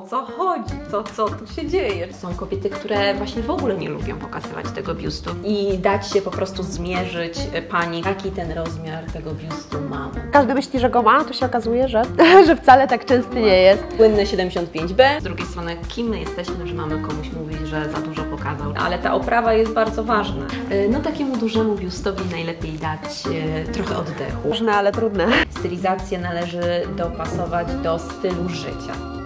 co chodzi, co tu się dzieje. Są kobiety, które właśnie w ogóle nie lubią pokazywać tego biustu i dać się po prostu zmierzyć pani, jaki ten rozmiar tego biustu ma. Każdy myśli, że go ma, to się okazuje, że wcale tak częsty nie jest. Płynny 75B. Z drugiej strony, kim my jesteśmy, że mamy komuś mówić, że za dużo pokazał. Ale ta oprawa jest bardzo ważna. No takiemu dużemu biustowi najlepiej dać trochę oddechu. Ważne, ale trudne. Stylizację należy dopasować do stylu życia.